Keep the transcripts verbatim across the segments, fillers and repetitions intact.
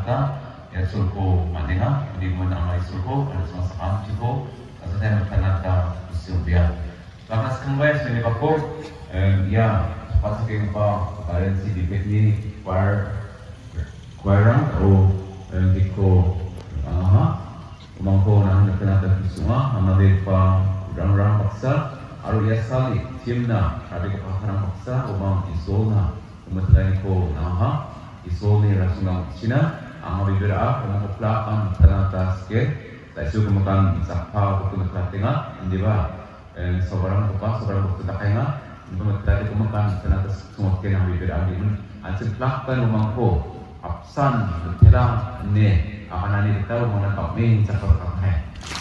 kata ya sulko manenga di mana amai sulko ada semasa amciko atau saya berkanata usia bakas kembali sini pakor ya pas ke pa currency di petni par quarang atau diko aha umangko nang berkanata semua amade pa rang-rang paksa aru ya sali timna ada kepaharan paksa umang isona umatlain ko naha isoni rasunang Cina ang mabibira kung makaplaan tanang taske tayo kumakan sakpa kung nagkatinga hindi ba sobrang kupa sobrang bukti na kaya nga hindi ba magkati kumakan tanang tas sumakya ng mabibira hindi mo ang simplaktan umangko apsan nagtira ne akan nani kita umang nakapmin sa pagkakay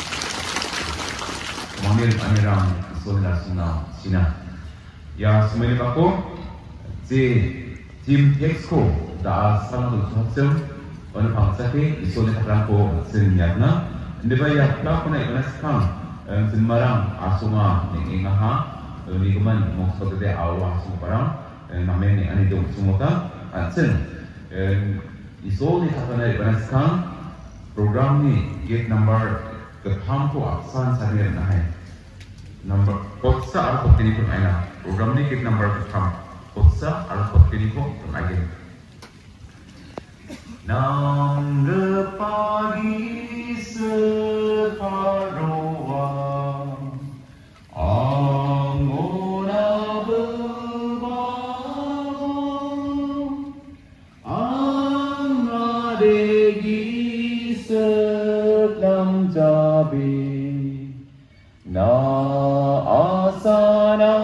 umamil panirang isoni rasunang Cina ya sumilik ako si Tim Texco 다 사람들 학생 어느 방사에 이손에 가라고 쓰느냐나 근데 봐야 플라코나 이거나 스탕 진마랑 아소마 닝잉아하 리그만 목소리에 아우와 아소마랑 남매니 아니도 무슨뭐다 안슨 이손에 가거나 이거나 스탕 프로그램이 get number the pampo aksan sarir nahay number kotsa ar kottini kun aina program ni get number the pam kotsa ar kottini ko lagi Nang pagi separuh angona berbau angadegi sedang jabi na asana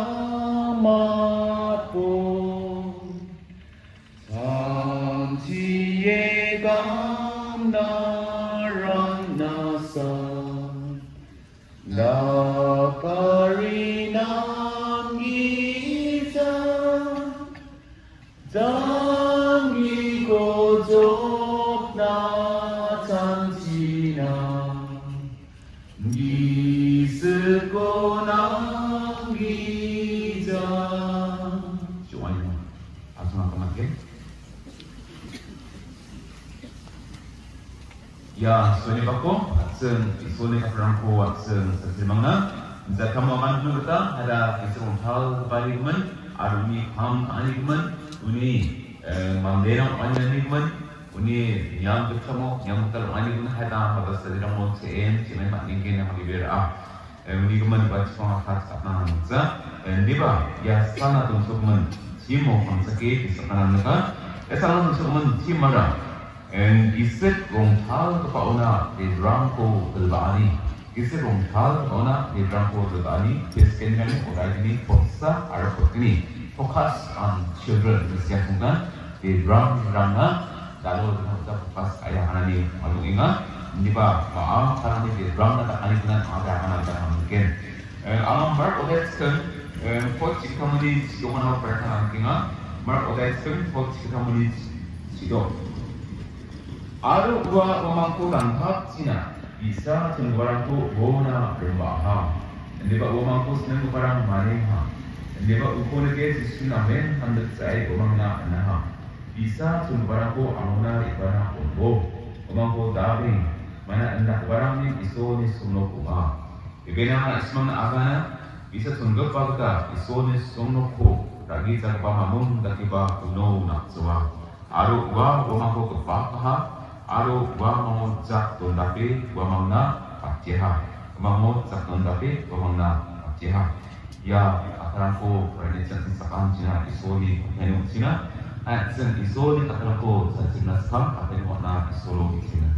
Ya, soni bako, aksen isoni kaprangko aksen sesimangna. Jika kamu akan dulu kita ada kisah hal balik men, arumi ham ani men, uni manderang ani men, uni yang bertemu yang betul ani men ada pada sedang mau cem, cem mak ingin yang lebih berah. Uni men baca pengakat sapna hansa, diba ya sana untuk men cimo hansake kisah mereka, sana untuk men cim mana. And isit rongtal kepauna di rangko terbani. Isit rongtal kepauna di rangko terbani. Bisken kami orang ini fokus arah ini fokus on children disiapkan di rang rangga. Lalu kita fokus ayah anak ini malu ingat. Ini bah maaf karena di rang tak anak dengan ada anak yang mungkin. Alam Mark Odetsken, fokus jika meni siapa perkara ingat. Mark Odetsken fokus jika meni siapa. Aru dua memangku langkap Cina bisa cenderung bona berbaham. Jadi pak memangku senang barang maneha. Jadi pak ukun ke sisunamen hendak saya omangna naha. Bisa cenderung amuna ibana umbo. Memangku dabi mana hendak barang ni iso ni sumno kuma. Ibena mana ismang agana bisa cenderung bagda iso ni sumno ko. Lagi tak pahamun dakiba uno nak sewa. Aru dua memangku kepakaha. Aru wa mau cak tundapi wa mangna paceha mau cak tundapi wa mangna paceha ya akaranko perniagaan sesakan Cina isoli yang Cina aksen isoli akaranko sasina sam akan warna isolo Cina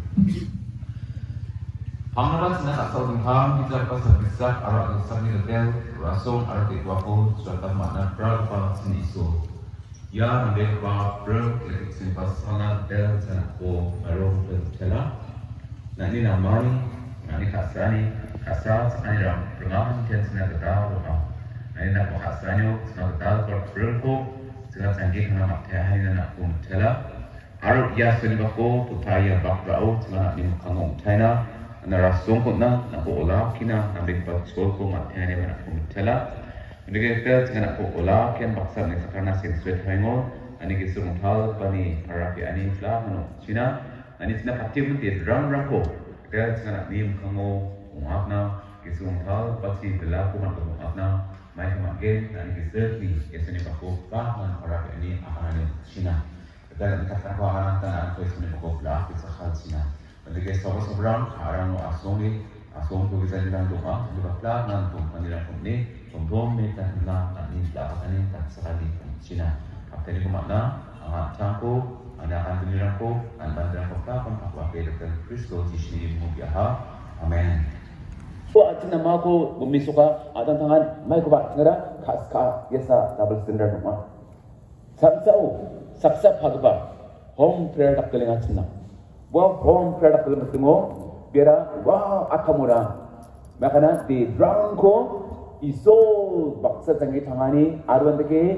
Panglawan Cina asal tentang kita pasal besar aru asal ni hotel rasong aru tikwapo suatu makna berapa sini iso ya nanti apa ber leksin pasangan del sana ko arong tercela nah ini namanya nah ini kasrani kasar sana ram rengahan kian sana kedal rumah nah ini nak kasranyo sana kedal per berko sana canggih kena mak tiahay na nak ko tercela arong ya sini bako putaya bakrao sana ni mukangong China na rasong ko na nako ola kina nambil patskol ko mak tiahay na nak ko tercela Jadi kita jangan aku olah kian baksa ni sekarang sin sweat hango ani kisung hal bani harapi ani fla mano Cina ani sina patim mun ti rang rang ko dia sina nim kango ngapna kisung thal pasi tela ko man ko ngapna mai ma gen ani kiser ni eseni pako pa man ora ni akane sina dan kata ko anak tan ko eseni pako la ki sakhal sina jadi sobo sobrang arang asongi asong ko bisa dilang doa di bawah nan tum panilang ni tum ni tan na ani la ani tak sekali sina kapten ko makna ang tangko ana akan dilang ko an bandang ko pa kon apa ke dokter Kristo sisi mo biha amen. So atin nama ko gumisuka atan tangan mai ko ba ngara kaska yesa double standard ma samsao saksa phagba home prayer dak keling atin na wa home prayer dak keling timo biara wa akamura makana di drangko iso baksa jangi tangani arwandake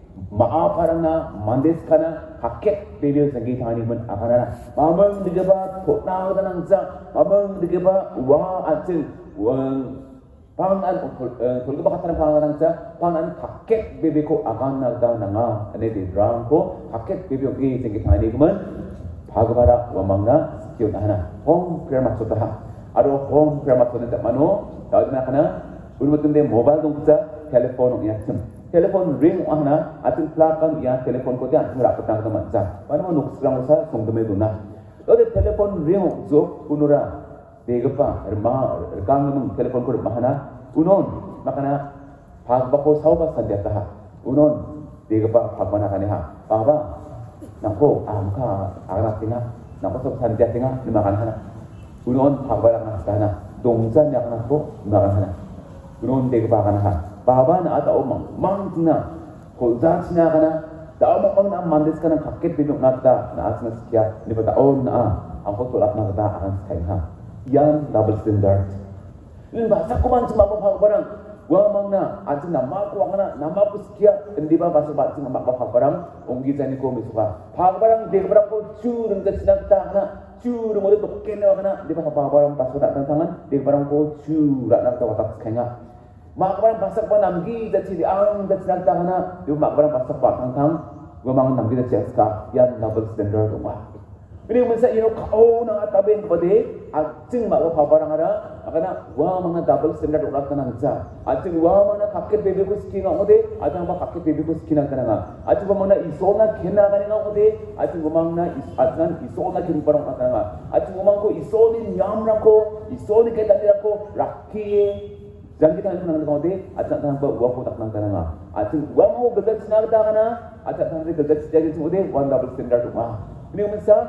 maaparana mandes kana hakek video jangi tangani man akana mamang digaba thotna danangsa mamang digaba wa atin wan pangan tulga bakatan pangan sa pangan hakek bebe ko akan nagda nanga ane di drangko hakek bebe ogi jangi tangani kuman bhagavara wamangna sikyo nahana home prayer maksudnya aro home prayer maksudnya tak mano tahu na kana urmatende mobile dongsa telepon ya sim telepon ring ahna atin plakan ya telepon ko dia ngara patang ta mansa mano nuksrang sa songdeme duna ode telepon ring zo unura degapa rma kang telepon ko mahana unon makana bhagbako sauba sadyata unon degapa bhagwana kaneha baba nangko amka agak tinggal nangko sob sanjat tinggal dimakan hana unon bhagbara kana dongsan yak nangko dimakan hana unon dege bakan ha baba na ata omang mangna kolzachna kana da omang na mandes kana kakket bibok nakta na asna sikya ni bata on na angko tolak na kata akan sekali ha yan double standard ini bahasa kuman cuma bhagbara wa mangna atin nama ko angana nama ko sikya hindi ba basa ba tin makba bhagbara onggi jani ko misuka bhagbara de bra ko churung da sinakta na churung mo to kene kana di ba bhagbara baso da tangan de bra ko chura na ta watak khenga makba basa ba namgi da chi ang da sinakta kana di makba basa ba tang wa mang namgi da cheska yan double standard ma ini masa ino kau na taben kepada acing mak bhagbara ngara akana wa mga double standard ulat tanang ja acing wa mana kakket bebe ko skin ngode acing ba kakket bebe ko skin kana acing ba mana isona khena kana ngode acing ba mana acing isona kin parang kana acing ba ko isoni nyam rako isoni ke tadi rako rakhi jangan kita nang ngode acing tang ba wa ko tak nang kana acing wa mo gagat sinag ta kana acing tang gagat jadi ngode one double standard ma ini masa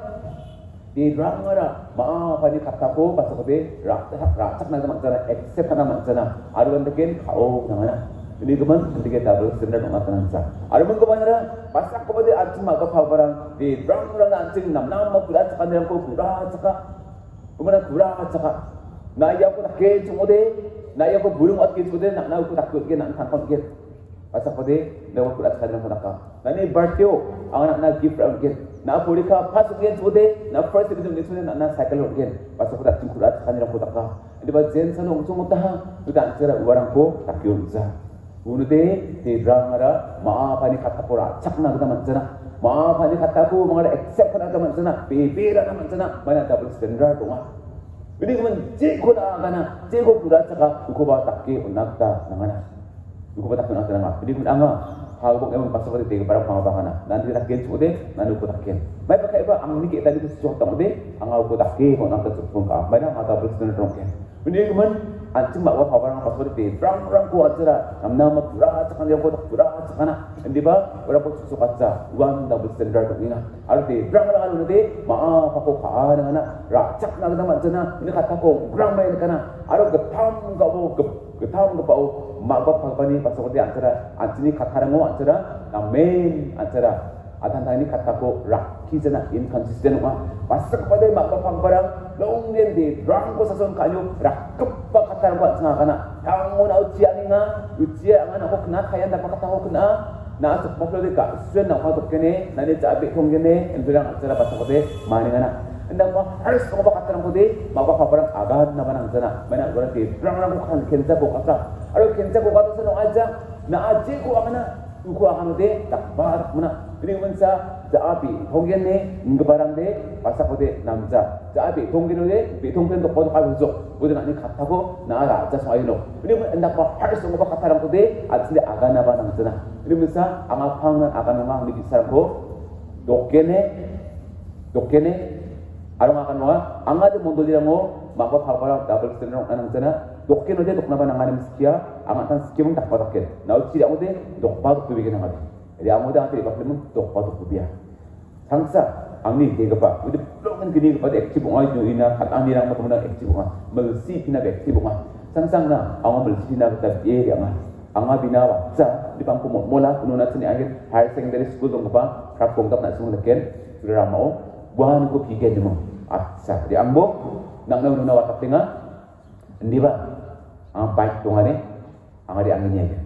di drangara maa pani kataku pasakote rak rak na naman sana except na naman sana aruan tekin kau nangana ini keman ketika double standard ng atanan sa aruman kumanara pasak ko pade at maga paparang di drangara na anting namnam mapulat sa kanila ko pura saka kumana pura saka naya ko takke chumode naya ko burung at kitsode na na ko takot gen ang tangkot gen pasak pade daw pulat sa kanila ko naka nani birthday ang anak na gift out gen na purika pasuk gen sude na first division ni sude na cycle gen pasuk dak cingkurat kanira ko taka di ba jen sanong sumutaha udan sira warang ko takyun za unude te drangara ma pani katapura chakna ga manjana ma pani kataku mangara accept kana ga manjana bebera na manjana mana double standard tunga bini man je ko na kana je ko pura chaka ko ba takke unakta nangana ko ba takke unakta nanga bini kun anga hagok emang pasok di tiga para pangabahana nanti tak gen sude nanti ko takken mai pakai ba ang niki tadi ko suot tangde ang ko takke ko nang tsupun ka mai na mata president rongke ini kemen anjing bawa paparang pasok di rang rang ko acara namna ma pura cakan dia ko tak pura cakana endi ba ora ko susuk aja one double standard ina arti rang rang anu de ma pa ko ka na racak na na jana ini kata ko rang mai kana aro getam ga bo getam ga bau magbab pagpani pasok di acara anjini katarango acara na main acara atan tani katako rakki jana inconsistent ma pasok pada magbab pagparang longgen di rang ko sason kanyo rakkep pa katarango acara kana tango na ujian nga ujian nga ako kena kaya dapat katako kena na asok pasok di ka suen na ko kene na ni jabe tongene endulang acara pasok de mani ngana endang ba harus ko ba katarango de magbab pagparang agad na banang jana mana berarti rang rang ko kan kenza ko kata aro kenza ko kata seno aja na aje ko amana uku akan de tak barak mana ini mensa jaabi tonggen ne ngebarang de pasak de namza jaabi tonggen de bi tonggen do kodo kalu zo udah nani katago naara jas maino ini hendak apa harus ngapa kataram ko de asli agana ba nang jana ini mensa anga pangnan agana mang di bisar ko dokene dokene arong akan mga anga de mondo diramo mako phapara double standard anang jana dokene de dokna ba nang anim skia anga tan skia mong tak pataken nau ci amo de dokpa dok bigen nang ade jadi amo de ate baklemun dokpa dok bia sangsa angni de gapa udah blokan gini kepada aktif bunga itu ina kat angni nang matuna aktif bunga melsi tina aktif bunga sangsang na amo melsi tina kita ye anga anga bina waksa di pangku mola kununa sini akhir higher secondary school dong gapa prap kongkap nak semua leken sudah mau buan ko pigen demo atsa di ambo nang nang nuna watak tinga ndi ba ang baik dongane anga di anginnya ya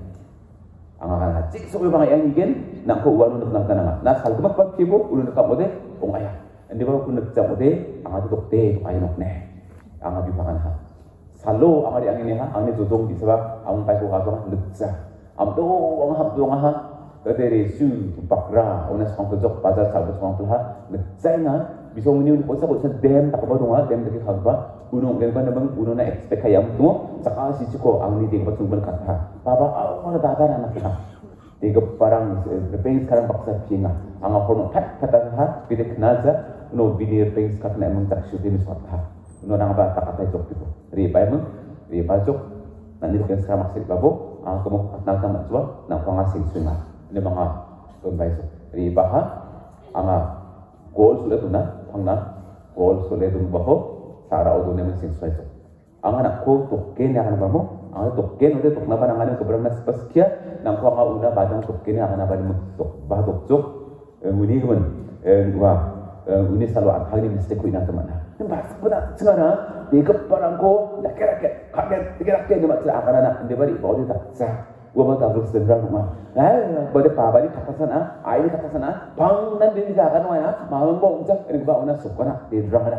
anga kan hacik so bang yang igen nang ko uwan untuk nang tananga na sal kemak pak kibo ulun ka mode ong aya ndi ba kun nak mode anga dok te ay nok ne anga bi pakan ha salo anga di anginnya ha angni jodong di sebab ang pai ko ka so leksa am do ang hab do ha dari su bakra onas kong kejok bazar sabut kong pelha leksa nga bisa muni ko sa ko sa dem tak ba donga dem deki khagba unong gen ban bang uno na expect hayam tu saka si ko ang ni ding patung ban kata baba aw mana data na nakha tiga parang repeng sekarang paksa pinga ang porno pat kata ha bide knaza no bide repeng kat na mong tak syuti miswat ha no nang ba tak kata jok gitu ri pai mong ri pa jok nanti kan sekarang maksud babo ang kemo at nang tamat jwa nang pangasing sunga ini mga tumbay so ri baha anga goal sulit na pangna goal sulit dum baho sara odo nemen sing suaito ang anak ko tokken ya kana mo ang tokken ode tokna ba nang ko berang nas paskia nang ko nga una badang tokken ya kana ba mo tok ba tok tok nguni gon ngwa nguni salo at hali mistake ko ina tamana ba ba singara bigap parang ko lakerak kaget tigerak ke ma tla akana na inde bari bodi ta sa wo ba ta rus dendra ma eh bode pa bari katasana ai katasana pang nan din ga kan wa na ma mo unja ini ba una sukana dendra na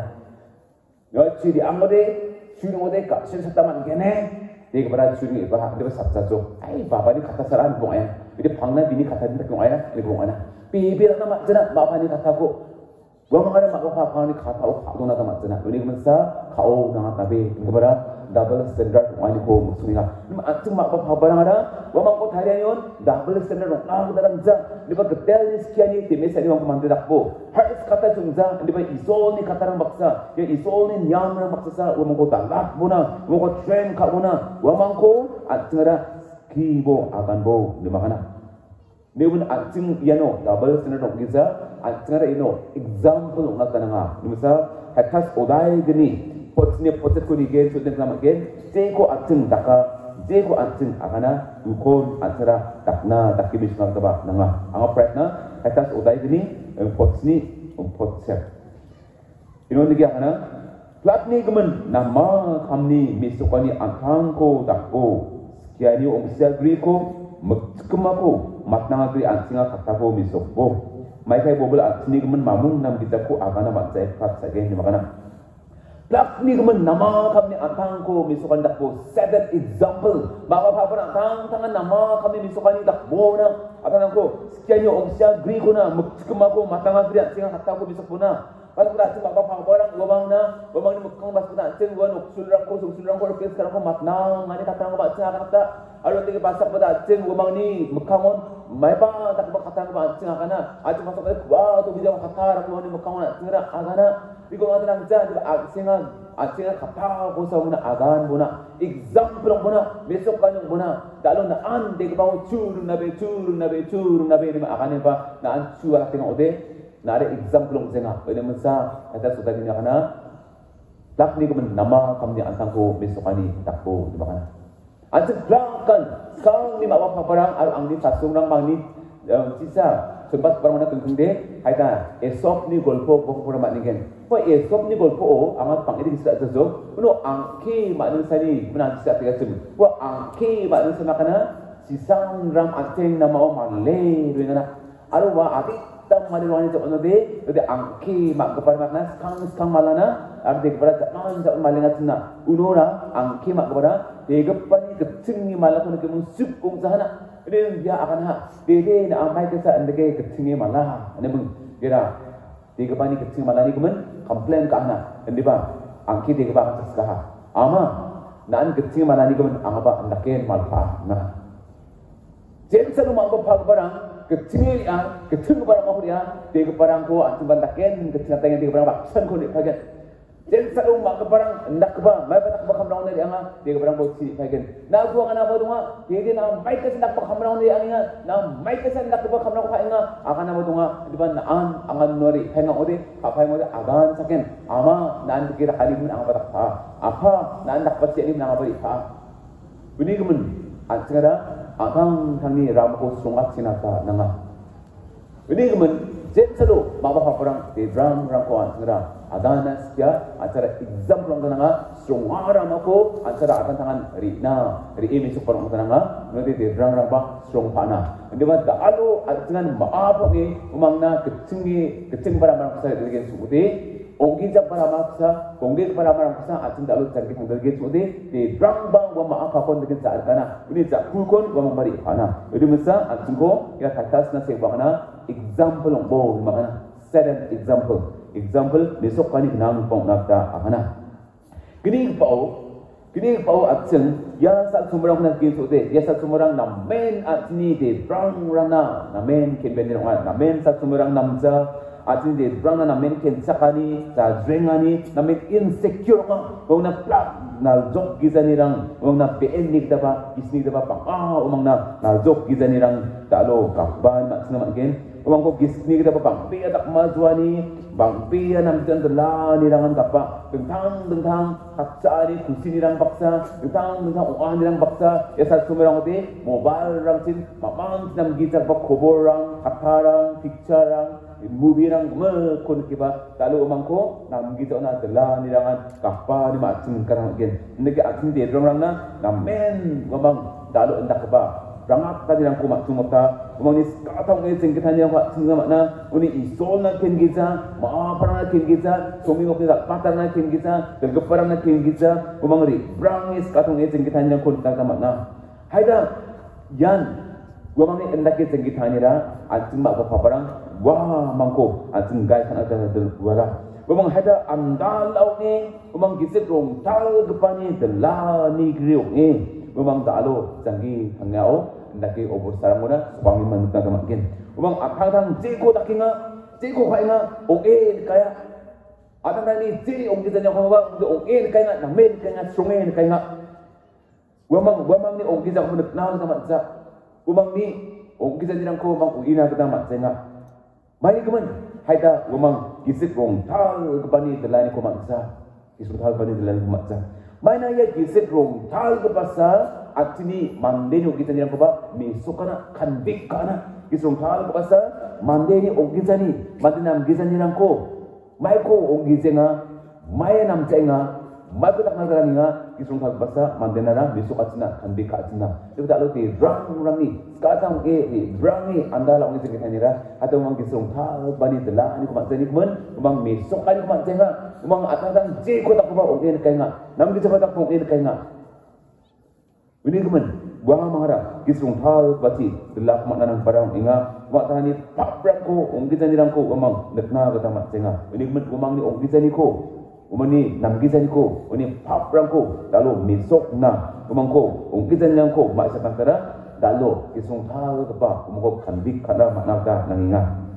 여치 디 아무데 슈링 오데 까 신사다만 게네 되게 바라 슈링 이거 하 근데 삽자죠 아이 바바니 갖다 살아 봉아야 이제 방나 비니 갖다 딘다 봉아야 이 봉아나 비비라나 맞잖아 마바니 갖다고 wamangara makwa phani khatha o khadona ta matna uni gmansa khao na tabe ngabara double standard wani ko musuninga nim atung makwa phabara ngara wamang ko thariayon double standard na gudarang ja liba gatel skiani teme sani wang mande dakbo har kata jungja liba isol ni katarang baksa ye isol ni nyamra baksa sa wamang ko dalak bona wamang ko train ka bona wamang ko atngara kibo akan bo limakana Neun acing iano double standard of giza acingara ino example ng natananga nimsa hatas odai gini potne potet ko ni gen so den sama gen jeko acing daka jeko acing akana ukon atara takna takibis ng taba nanga ang pratna hatas odai gini potni potset ino digi akana platni gemen nama kamni misukani antangko dakko kiani omsel griko magkemako matnanga gri ansinga katako misokbo mai kai bobel atni gemen mamung nam bitaku agana matsai phat sage ni makana plak ni gemen nama kami atangko misukan dakbo set example baba papa tang tangan nama kami misukan dakbo na atanangko sekianyo omsya gri kona magkemako matnanga gri ansinga katako misokbona Pas kita cuma apa orang gomang na, gomang ni mukang pas kita ceng gua nuk sulrang ko, sulrang ko repes sekarang ko matnang, ngani kata ngapa ceng kata, alu tiga pasak pada ceng gomang ni mukangon, mai pa tak ba kata ngapa ceng akana, aja masuk ke gua tu bisa kata ramu ni mukangon ceng ra akana, di gomang tu nang ceng, di aksengan, aksengan kata ko sa muna agan muna, example muna, besok kanyang muna, dalu na an de bau curung na be curung na be curung na be ni akane pa, na an cuak tengok ode. Na ada example zenga pada masa kata sudah gini kana tak ni kemen nama kami antang ko besokani takbo di mana anjing belakang sekarang ni mak apa perang al angdi sasung nang mangni sisa sempat perang mana tungtung de haita esok ni golpo pokok perang mak ningen po esok ni golpo o amat pang ini bisa jejok no angki mak ning sani menan bisa tiga sem po angki mak ning sana kana sisang ram aceng nama o male dengan aru wa ati tam mali wani to ono de de angki mak kepar makna skang skang malana ar de kepara zaman zaman malinga tna unora angki mak kepara de gepani kecing ni malakon ke mun sup kong sahana ini dia akan ha dede na amai kesa andege ketinggi malah ini meng kira tiga pani ketinggi malah ni kemen komplain ka ana ndi ba angki tiga ba seskaha ama nan ketinggi malah ni kemen angaba andake malpa na jen selu mampu phag barang ketinggi ya ketinggi barang mau dia tiga barang ko antum bandaken ketinggi tangan tiga barang baksan ko ni phagen jen selu mampu barang ndak ba mai batak ba kamrang ni anga tiga barang bo si phagen na ko ana ba dunga dede na mai kes ndak ba kamrang ni anga na mai kes ndak ba kamrang ko anga akan na ba dunga di ba naan angan nori phenga ode ka phai mo agan saken ama nan kira kali mun anga batak pa apa nan ndak ba si ni na ba ri pa bini kemen antara agang kami ramko sungat sinata nanga ini kemen jet selo mabah perang di ram ramko antara adana setia antara example nanga sungara mako antara akan tangan rina ri ini super nanga nanti di ram rampa sung pana ini ba dalu dengan maaf ni umangna kecengi keceng barang-barang saya dengan suudi Onggi jak para maksa, onggi para maksa, acing dalu cakap hanggal gitu deh. Di drang bang, gua maaf akon dengan saat kana. Ini jak kulkon, gua memberi kana. Jadi masa acing ko, ya katas nasi bahana example ong boh mana set an example. Example besok kani nang pong nakta akana. Kini pau, kini pau acing ya sat sumberang nak gitu deh. Ya sat sumberang nam main acini di drang rana, nam main kimbenin orang, nam main sat sumberang namza. Atin de brana na men ken sakani ta drengani na men insecure nga wong na plak na jok gizani rang wong na pn ni daba isni daba pang ah umang na na jok gizani rang talo kaban mak sina magen umang ko gisni daba pang pi adak mazwani bang pi nam jan dela ni rangan kapa tentang tentang katsari kusini rang paksa tentang tentang uan rang paksa ya sa sumerang ode mobile rang sin mamang nam gitar ba khobor rang katharang picture rang movie rang me kon kiba talu umangko nam gitu na dela ni rangan kapa ni macing karang gen nege acing de rong rang na nam men umang talu endak ba rangat tadi rang ko macung mata umang ni katang ni singkitan yang pak singa makna uni isol na ken giza ma parang na ken giza somi ngok ni patar na ken giza del geparang na ken giza umang ri brang is katang ni singkitan yang ko ta makna haida yan gua mang ni endak ke singkitan ni ra acing mak ba parang wah mangko acing gai kan ada del wala umang hada andal au ni umang gisit rong tal gepani dela ni griu ni umang dalo jangi hangau ndaki obor sarang muna suami manuka kamakin umang akhang thang jiko dakinga jiko khainga oke kaya adang ni ji ong gitan yang hawa oke kaya na men kaya sungai kaya umang umang ni ong gitan mun nal kamat sa umang ni ong gitan dirang ko umang uina kita mat senga mai kemen haida umang gisit rong tal kepani delani ko maksa gisit tal kepani delani ko maksa mai na ya gisit rong tal kepasa atini mandeni kita ni ko ba misukana kanbik kana gisit rong tal kepasa mandeni ogizani madinam gizani ko mai ko ogizenga mai nam cenga mai ko tak nagara nga gisit rong tal kepasa mandenara misukatina kanbik katina itu tak luti rang rang ni sekarang ke rang ni anda la ngi kita ni ra atau mang gisung thal bani dela ni ko maksani kemen mang mesok kali ko maksenga mang atang je ko tak ba ogen kai nga nam gi tak ko ogen kai nga ini kemen gua mangara gisung thal bati dela ko makna barang inga wa tani paprak ko ong gizani rang ko mang nekna ko ta maksenga ini kemen mang ni ong gizani ko umani nam gizani ko ini paprak ko lalu mesok na umang ko ong gizani rang ko ma sa tangkara dalo isung thal kepa umko kandik kada makna nanginga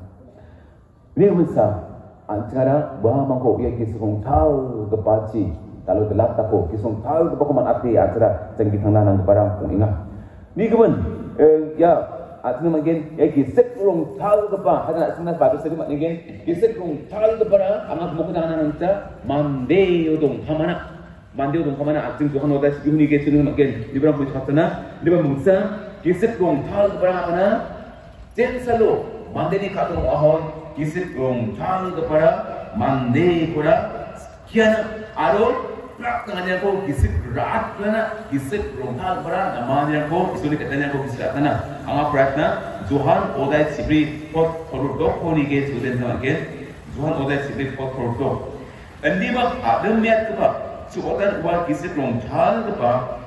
ini masa antara bah mangko ia kisung thal kepaci dalo gelap tako kisung thal kepa kuman ati antara jengki thang nang barang pung inga ni kemen ya atna magen ya kisek rong thal kepa hada sina baru sedi mak ngen kisek rong thal kepa angak mo kana nanta mande udung hamana mande udung hamana ating tuhan oda sini ke sini magen di barang pun khatana di barang mungsa kisip rong thal kepada mana? Jen selalu mandeni katung ahon kisip rong thal kepada mande kepada kian aro prak dengan aku kisip rat lana kisip rong thal kepada namanya aku isuli katanya aku kisip katana angap pratna Johan odai sibri pot korudok koni ke student semakin Johan odai sibri pot korudok. Andi bak adam miat kepada suotan wal kisip rong thal kepada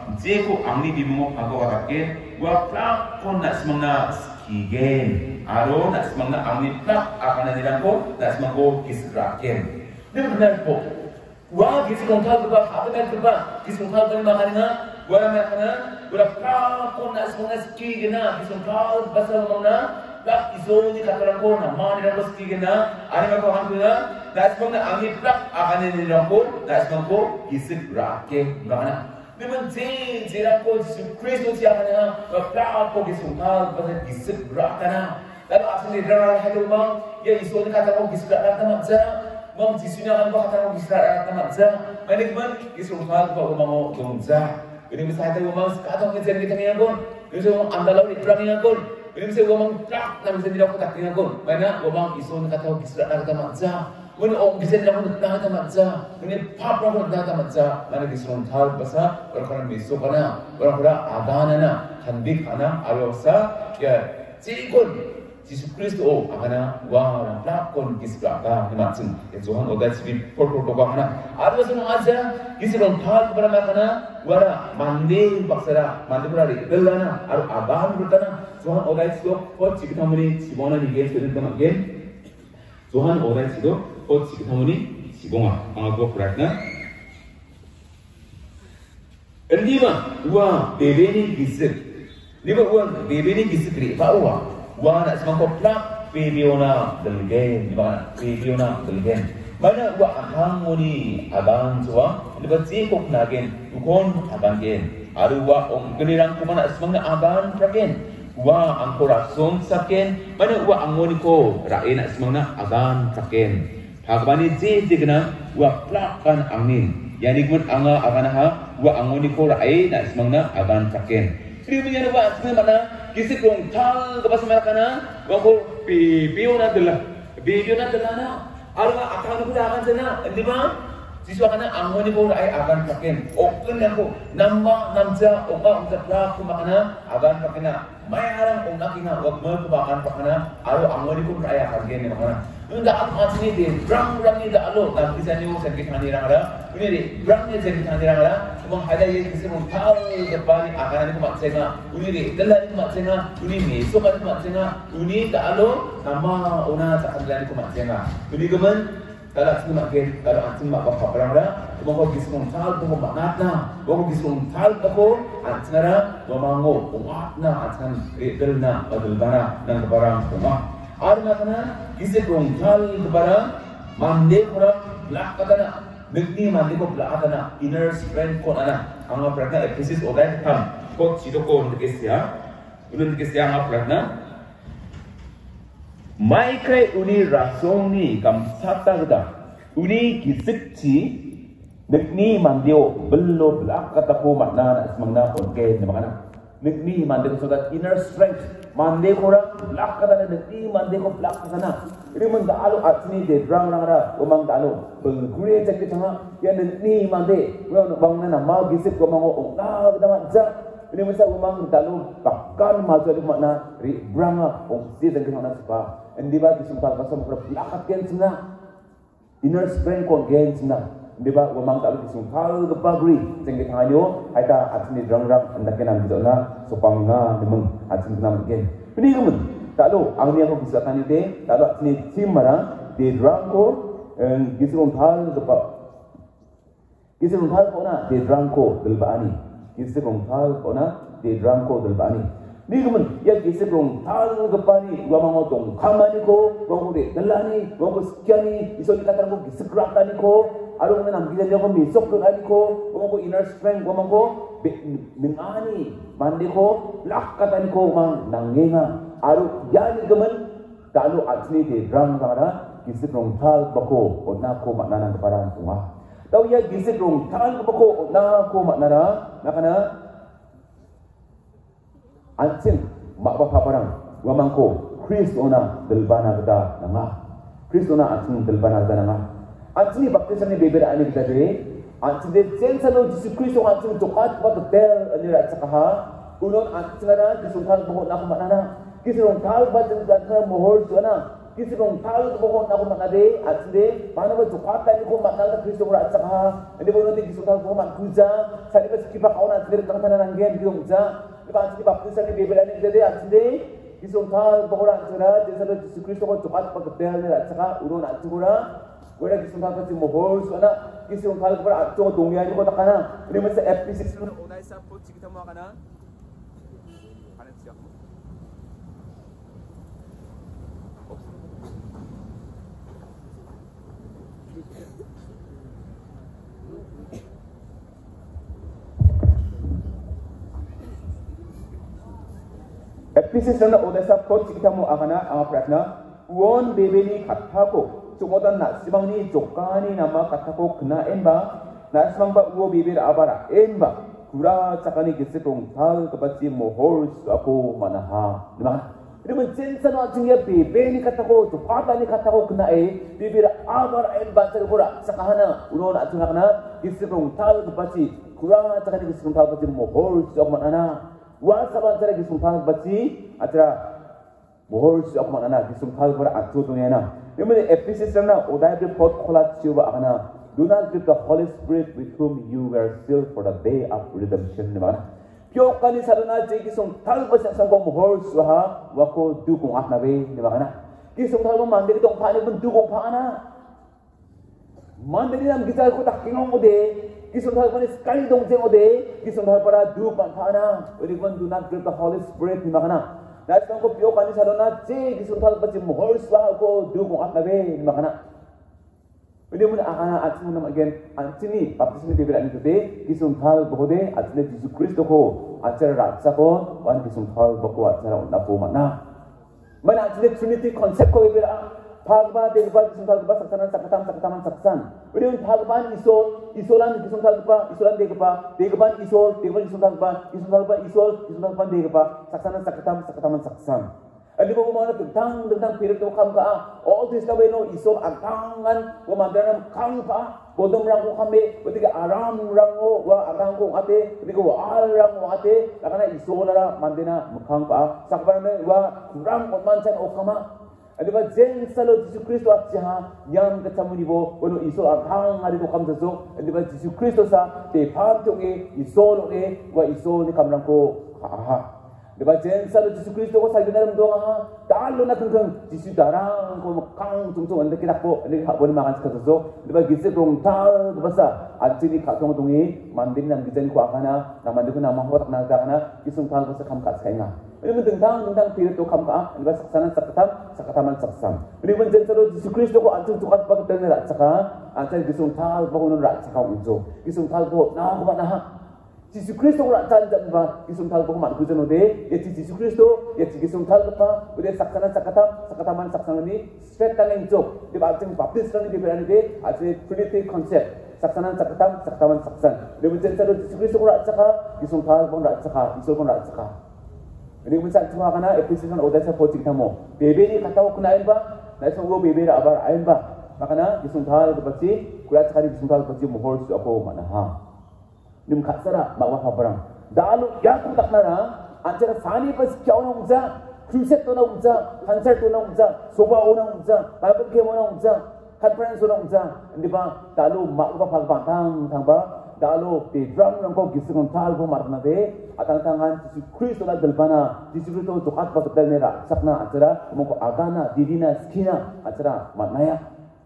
제고 앙리 비몽어 바고 가게 와 플라콘 나스망나 스키겐 아로 나스망나 앙리 플락 아카나니라고 나스망고 기스라겐 근데 benar po wa gisikong kalba habenar kalba gisikong kalba makana wala makana wala plakon nasimang skigena gisikong kalba basal mona plak izoni katarangko na manirang skigena ani mako hanguna nasimang na 앙리 플락 아카나니라고 나스망고 기스라겐 makana memang je jerakko Yesus Kristus yang mana berapa kisah pasal kisah berakana lalu asli dalam hati memang ya Yesus ni kata kau kisah berakana macam memang Yesusnya kan kata kau kisah berakana macam mana keman kisah pasal kau memang domza ini bisa hati memang kata kau kisah kita ni pun ini memang anda lalu perang ni pun ini bisa memang tak nak bisa tidak tak ni pun mana memang Yesus ni kata kau kisah berakana macam When oh bisa dilakukan data macam, ini apa pun data macam, mana kisah thal bahasa orang orang besok kana, orang orang agana na, handik kana, aloksa, ya cikun, Yesus Kristus oh agana, wah orang pelakon kisah agama macam, ya Tuhan oda sini pol-pol toka kana, ada semua aja, kisah thal pada mana, wara mandi baksara, mandi berari, belana, aru agama berkana, Tuhan oda sini oh cikita muni, cibona ni game sudah teman game, Tuhan oda sini Oh, kita muni sibonga, anggo pratna. Endi ma, wa bebe ni gisik. Ni ba wa bebe ni gisik ri, ba wa. Wa nak semangko plak bebe ona delgen, ba bebe ona delgen. Mana wa ahang muni abang jua, ni ba cikok nagen, ukon abangen. Aru wa ong kenirang kumana semangna aban pragen. Wa angko rason saken, mana wa angoni ko rae nak semangna aban pragen. Hakbani je digna wa plakan angin yani gun anga agana wa angoni ko rai na semangna agan taken tribunya wa semana kisi kong thal gabas marakana wa ko pi piona dela biona dela na arwa akan ko agan jana ndiba sisu agana angoni ko rai agan taken okun yako namba namja oka unta plak ko makana agan takena mayarang ongakina wa mo ko agan takena aro angoni ko rai agan gen makana Unda apa sini deh, berang berang ni dah alo, tapi saya ni usah kita ni orang ada, ini deh, berang ni saya kita ni orang ada, cuma ada yang kita mau tahu depan ni akan ni mak cenga, ini deh, dalam ni mak cenga, ini ni, so kan mak cenga, ini dah alo, nama ona tak ada ni mak cenga, ini kemen, kalau sini mak gen, kalau antin mak bapak orang ada, cuma kau kita mau tahu, kau mak natna, kau kita mau tahu kau, antin ada, kau mango, kau matna, antin redalna, badulbana, dan barang kau Arma kana kisi kong thal kepada mande kora belak katana begini mande ko belak katana inner strength ko ana anga pratna episis odai tham ko chido ko untuk kesya ulun kesya anga pratna mai kai uni rasong ni kam sata gada uni kisik chi begini mandeo bello belak kata ko makna asmangna onke namakana begini mande ko sodat inner strength mande ko ra plak kada na di mande ko plak sana ri man daalo atni de drang rang ra umang daalo bel gure jak tanga ya ni mande ro bang na ma gisip ko mango ong na da ma ja ini masa umang daalo takkan ma jadi makna ri branga ong si jang kana spa endi ba disumpa pasam ko plakat ken sana inner strength ko gen sana endi ba umang daalo disumpa ko pagri jang tanga yo aita atni drang rang anda kenam bidona supang na demeng atni nam gen ini kemen tak lo ang ni aku bisa tanya deh tak lo ni tim mana di drang ko gisung thal depa gisung thal ko na di drang ko delbani gisung thal ko na di drang ko delbani ni kemen ya gisung thal depani gua mau tong kamani ko gua de delani gua ko sekiani iso dikatakan ko gisukrak tani ko aru na nang gidan ko misok ko ani ko gua ko inner strength gua mau ko mengani mandi ko lak katan ko mang nangenga aru yani gemen dalu asli de drang rara kisik rong thal bako odna ko makna nang keparang tunga tau ya kisik rong thal bako odna ko makna ra nakana ancin mak bapa parang wamang ko kristona delbana gada nanga kristona ancin delbana gada nanga ancin baptisan ni bebera ani kita de Antin de jen salo Yesus Kristus antin tokat pa tel ani ra sakaha unon antin ra kisungkal mohon na kumanana kisung kal ba jen mohor suana kisirong tal ko na ko manade atinde paano ba jukata ni ko manal Kristo ko at saka hindi mo nung kisong ko man kuja sa di ba sikipa ka na atinde kang tanan ngem biong ja di ba atinde baptisan ni bibel ani dede atinde kisong tal ko ra atira desalo Yesus Kristo ko jukat pagdel ni at saka uron at sigura wala kisong tal ko si mohol so na kisong tal ko ra atong dongyan ko takana ini mas F P six no unay sa po kita mo kana kanan siya ko Episis na odesa pot kita mo akana ang pratna uon bebeni katako sumodan na sibang ni jokani nama katako kena enba na sibang ba uo bebir abara enba kura cakani gisikong tal kebaci mohor aku manaha dimana ini mencensa no ajingya bebeni katako jokata ni katako kena e bebir abara enba terkura sakahana uon ajingakna gisikong tal kebaci kura cakani gisikong tal kebaci mohor aku manaha Wa saban cara gisumphang bachi atra mohor si akman ana gisumphang bara atro dunia na yemene Ephesus na odai de pot kholat chiwa akana do not give the Holy Spirit with whom you were sealed for the day of redemption ni mana pyo kani sarana je gisumphang basa sang ko mohor suha wa ko du kong akna be ni mana gisumphang mandir dong phane bun du kong phana mandir nam gitar ko tak kingong ode Kisung thal panis kali dong jeng ode kisung thal para du pan thana when do not give the Holy Spirit ni makana nas ko pio kani salona je kisung thal pachi mohor swa ko du ko atnabe ni makana when mun akana atmu nam again antini baptism ni bibel ani today kisung thal bode atne Jesus Kristo ko acara ratsa ko wan kisung thal bako acara napo mana mana atne Trinity concept ko bibel Bhagwan Degba kisung thal ba saksanan sakatam sakataman saksan Udah Bhagwan isol isolan kisung thal ba isolan Degba Degban isol Degban kisung thal ba kisung thal ba isol kisung thal ba Degba saksanan sakatam sakataman saksan Adi ko mga tentang tentang pirit ko kam ka all this na no isol antangan ko madran kam ka bodom rang ko kami ketika aram rang ko wa arang ko ate ketika wa arang ko ate lakana isol la mandena mukhang pa sakban wa kurang ko mancan o kama Adi ba jen salo Jesus Kristo at siya yang ketemu nibo wano isol atang ari ko kamsaso adi ba Jesus Kristo sa te pamtong e isol e wa isol ni kamrang ko ha adi ba jen salo Jesus Kristo ko sa ginaram do nga talo na kang Jesus darang ko kang tungtong ande kinakpo ande habon makan kasaso adi ba gisik rong tal basa atini katong tungi mandin nang gijan ko akana na mandin ko na mahwat na kana isong tal basa kam kat kainga Ini tentang tentang pirit to kam ka, ini saksanan sakatam, sakataman saksam. Ini menjen saro Jesus Kristo ko antung tukat pa ketel nila saka, antai gisung tal pa kuno rat saka unjo. Gisung tal ko na ko na ha. Jesus Kristo ko rat jan ba, gisung tal ko man kujon ode, ya Jesus Kristo, ya gisung tal pa, udah saksanan sakatam, sakataman saksam ni straight tan enjo. Di ba antung baptis kan di berani de, ate Trinity concept. Saksanan sakatam, sakataman saksan. Ini menjen saro Jesus Kristo ko rat saka, gisung tal ko rat saka, isol ko rat saka. Ini misal cuma karena episode kan udah saya posting kamu. Bebe ni kata aku nain ba, naik semua bebe dah abar ain ba. Makanya disuntal tu pasti, kulat sekali disuntal pasti mohor tu aku mana ha. Ini muka sara, bawa apa barang. Dalu ya aku tak nara, antara sani pas kau nak uza, kruset tu nak uza, konser tu nak uza, soba tu nak uza, Bible game nak uza, conference tu nak uza. Ini ba dalu mak apa pag tang tang ba. Dalo di drum rangko gisung tal ko marna de atang tangan Jesus Kristo la dalbana Jesus Kristo tukat pa ketel nera sakna acara moko agana didina skina acara matnaya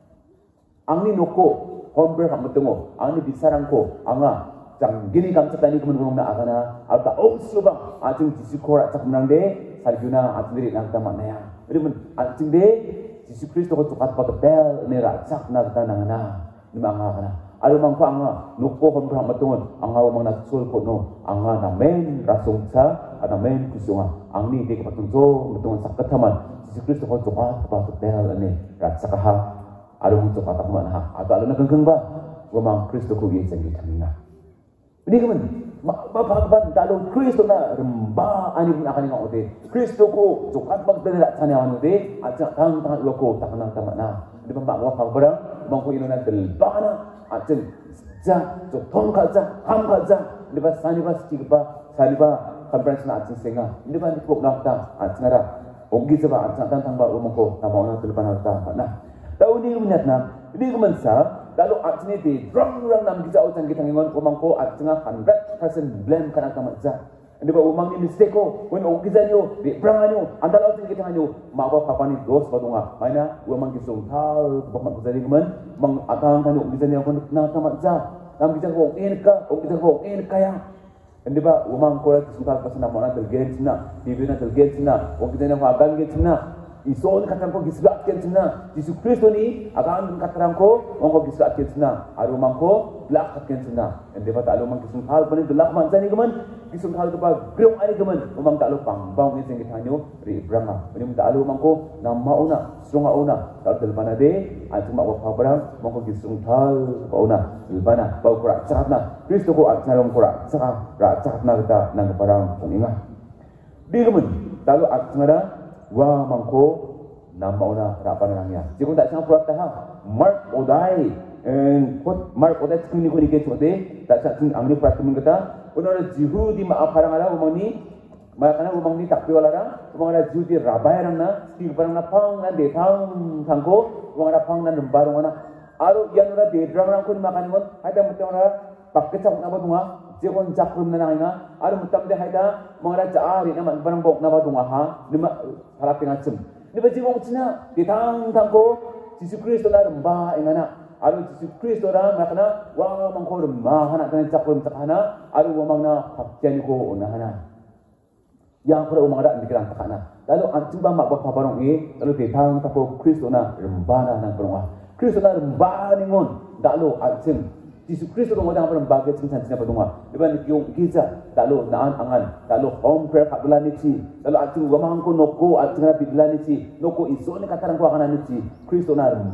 angni noko hombre hamutungo angni bisarangko anga jang gini kam cetani kemen na agana alta oh subang ajung Jesus kora cak menang de sarjuna atindiri nang matnaya jadi men ajung de Jesus Kristo ko tukat pa ketel nera sakna tanangana nimanga kana Alu mangko anga nuko kon berhambat tungon anga mang nasul ko no anga na men rasong sa ana men kusunga angni de kapatunzo mutungon sakataman Jesus Kristo ko tukat pa ketel ne ratsakaha alu mung tukat man ha ata alu na kengkeng ba gumang Kristo ko yesan gitamina ini kemen mapagban dalong Kristo na remba ani pun akan ngau de Kristo ko tukat bag dala tane anu de aja tang tang loko taknang tamana di pembak wa barang mangko ino na delbana Acen, ja, jo thong kaza, ham kaza, liba sani ba stiba, sani ba conference na acen senga, liba ni pok nakta, acen ara, Ogi seba atang tang ba umong ko na mauna telepan harta na. Tau di minat na, di kemensa lalu atne di rang rang nam kita utang kita ngon umang ko at tengah one hundred percent blame kana kamatza. Andi ba umang ni mistake ko, when ogi zanyo, di prang anyo, andal utang kita nganyo, mawa papa ni dos badunga. Maina umang kisung tal bamak zari kemen, mang atang kanyo ogi zanyo kon na kamatza. Nam kita ko in ka, ogi kita ko in kaya. Andi ba umang ko kisung tal pasana mana telgen sina, bibina telgen sina, ogi zanyo ko agan gen sina. Ison katarang ko gisgat ken sina Yesus Kristo ni akan katarang ko mongko gisgat ken sina aru mangko blak ken sina ende ba talo mang kisung hal paling gelak man sani gemen kisung hal kepa grong ani gemen umang talo pang bang ni sing kitanyo ri branga ini talo mangko nam mauna sunga una tal telbana de acuma wa pabrang mongko kisung hal pauna ilbana bau kura cakatna Kristo ko acalom kura cakap ra cakatna kita nang keparang inga di gemen talo acngara wa mangko namauna rapan nangya jikun tak sang purat taha mark odai en kot mark odai skini ko ni ke chote tak sang angni purat mun kata unora jihu di ma aparang ala umani makana umang ni takpi wala ra umang ara jihu di rabai rang na sti parang na pang na de thang thangko umang ara pang na nembarong na aru yanura de drang rang ko ni makan mon ada mutara pakke chak na badunga jekon jakrum na nangina aru mutam de haida mangara jaari na man barang bok na badunga ha lima halap tengah cem ni baji wong cina ditang tangko Yesus Kristus na remba ingana aru Yesus Kristus ra makna wa mangko remba hana kana jakrum takana aru wa mangna hakjani ko unahana yang pura umangara dikiran takana lalu ancuba mak bapa barong e lalu ditang tako Kristus na remba na nang perwa Kristus na remba ningon dalu acem Yesus Kristus dong orang orang bagai cinta cinta pedunga. Lepas ni yung kita tak lo naan angan, tak lo home prayer kat bulan ni ci. Lalu acung gamang ko noko acung na bidlan ni ci. Noko iso ni kataran ko akan ni ci. Kristus na